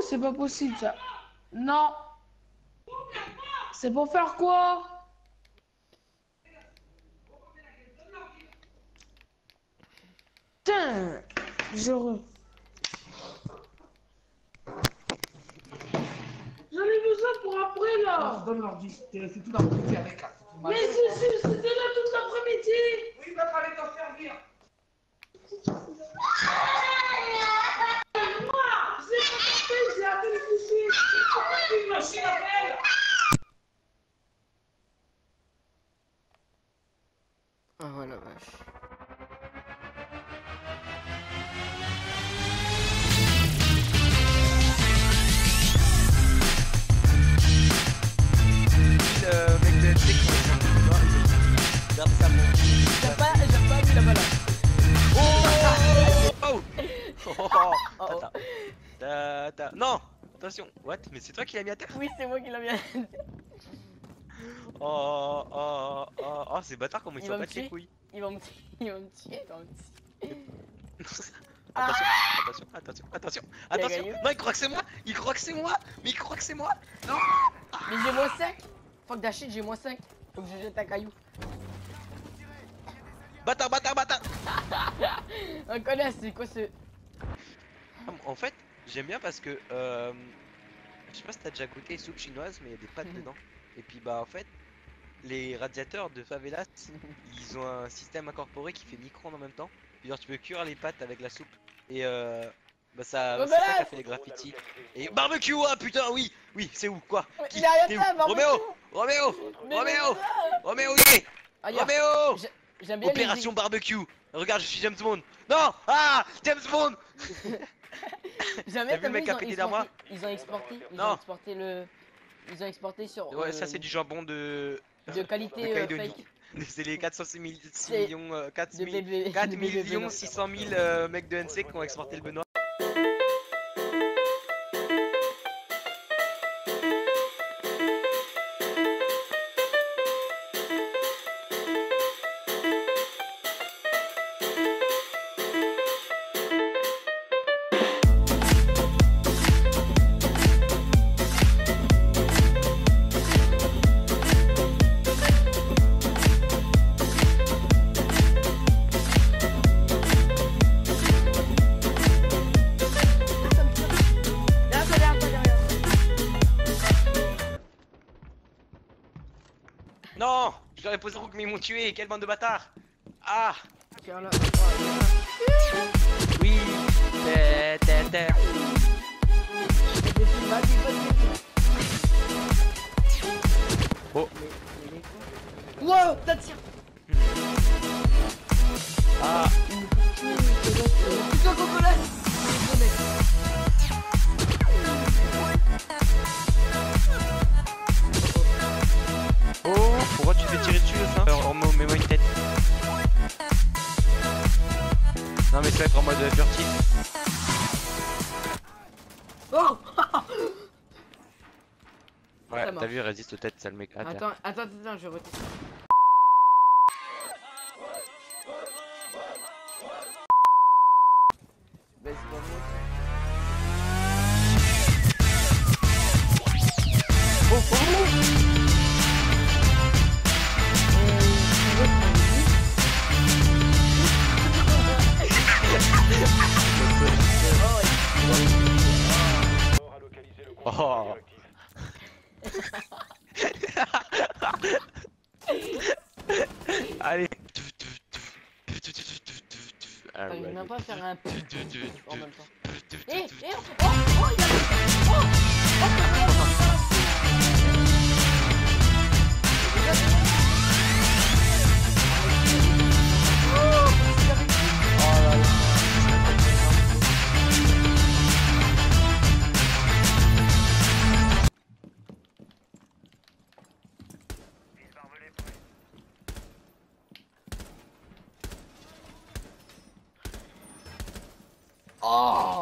c'est pas possible ça. Non. C'est pour faire quoi? Putain, j'en ai besoin pour après là. Donne l'ordi, c'est tout l'après-midi avec là. Mais c'était là toute l'après-midi. Oui, bah fallait t'en servir. Moi, j'ai pas tapé, j'ai appelé le fichier. Une machine à belle. Ah ouais la vache. Le mec de NC qui regarde ça bon. J'aime pas lui là-bas là. Oh Oh. Attends. Non. Attention. What? Mais c'est toi qui l'as mis à terre? Oui, c'est moi qui l'a bien. Oh, c'est bâtard comment il Il s'en va me bat les tuer. couilles. Il va me tuer. Attention. gagné. Non, il croit que c'est moi. Mais il croit que c'est moi. Non. Mais j'ai moins 5. Fuck that shit, j'ai moins 5. Faut que je jette un caillou. Bâtard. On connaît, c'est quoi ce... En fait, j'aime bien parce que je sais pas si t'as déjà goûté les soupes chinoises, mais il y a des pâtes dedans. Et puis bah en fait, les radiateurs de favelas, ils ont un système incorporé qui fait micro-ondes en même temps. Puis genre tu peux cuire les pâtes avec la soupe. Et bah ça, c'est ça qui a fait les graffitis. Et barbecue, ah putain, oui, c'est où, quoi? Il a rien T'es où? fait, barbecue. Roméo, Ah, y'a. Roméo. J'aime bien Opération barbecue. Regarde, je suis James Bond. Non, James Bond. J'aime T'as bien vu le mec qui a pété derrière moi? Ils ont exporté le... Ils ont exporté sur... Ouais, ça c'est du jambon de qualité Calédonie. fake. C'est les 400 C'est millions, 4 de bébé- 4 de bébé millions Benoît. 600 000 mecs de NC qui ont exporté le Benoît. Non, je leur ai posé roue mais ils m'ont tué, quelle bande de bâtards. Ah Tiens là. oui. Oh. Wow, t'as tiré. Ah. Putain, Cocolas. Oh, pourquoi tu fais tirer dessus le sein? Ormo, mets-moi une tête. Non mais ça va être en mode furtif. Oh. Ouais, Ça t'as vu, il résiste aux têtes, ça le mec. Attends, je reteste. Bah, c'est pas moi. Oh. Allez. Je vais même pas faire un peu en même temps. Oh, il y a... Oh,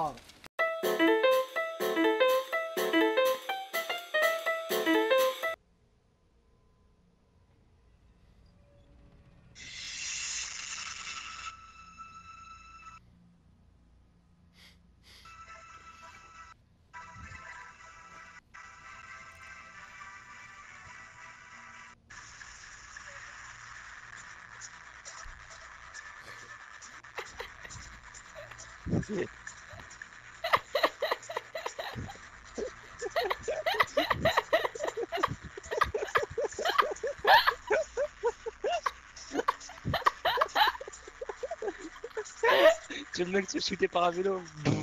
Tu veux le mec se shooter par un vélo.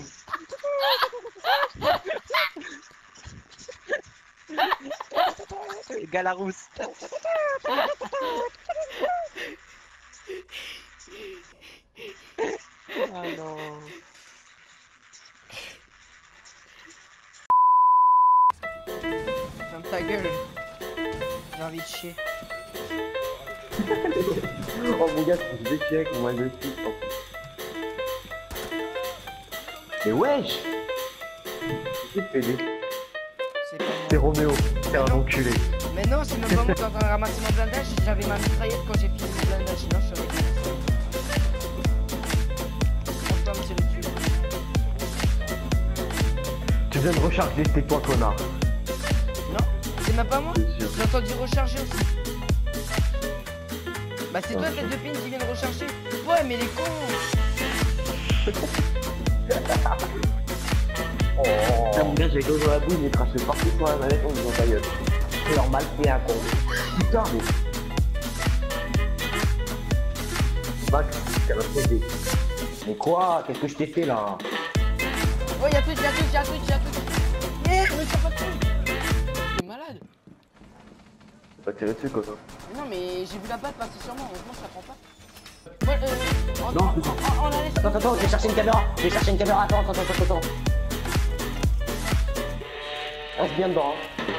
Galarousse. Ah non. Ferme ta gueule. J'ai envie de chier. Oh mon gars, je vais chier avec mon mal de suite. Mais wesh! Qui te fait des... C'est pas C'est moi. Roméo, c'est un enculé. Mais non, c'est même pas moi qui est en train de ramasser mon blindage. J'avais ma mitraillette quand j'ai fini mon blindage. Sinon, je serais bien. Pense pas à me tirer dessus. Tu viens de recharger, c'était toi, connard. Non, c'est même pas moi. C'est sûr. J'ai entendu recharger aussi. Bah c'est toi tête de pine qui vient de recharger. Ouais mais les cons. Oh. Putain, mon gars, j'ai dos dans la bouille, mais craché partout sur la manette, on dit ta gueule. C'est normal, c'est un con. Putain, mais... Max, t'as notre idée. Mais quoi? Qu'est-ce que je t'ai fait, là? Oh y'a tout, y'a tout. Merde, mais ça pas de tout. T'es malade. T'as pas tiré dessus, quoi, ça? Mais non mais j'ai vu la balle passer sur moi, heureusement je la prends pas. Ouais, Non, on la laisse. Attends, je vais chercher une caméra. Attends. Reste bien dedans, hein.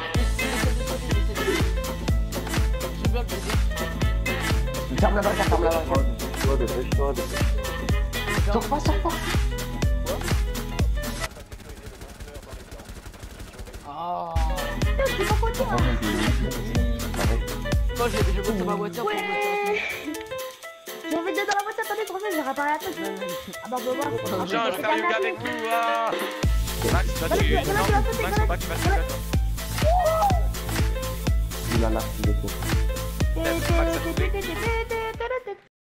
Je bloque, je dis. Ferme la balle. Dépêche-toi. Sors pas. Oh. C'est pas quoi toi. Moi je monte sur ma voiture pour me mettre. J'ai envie d'être dans la voiture, attendez, je vais réparer la tête. Ah bah, on va voir. Jean, je vais faire yoga avec vous. Ah. Max, toi tu. Non, Max, faut pas que tu fasses yoga, toi. Il a là, il est faux. Max, ça te fait.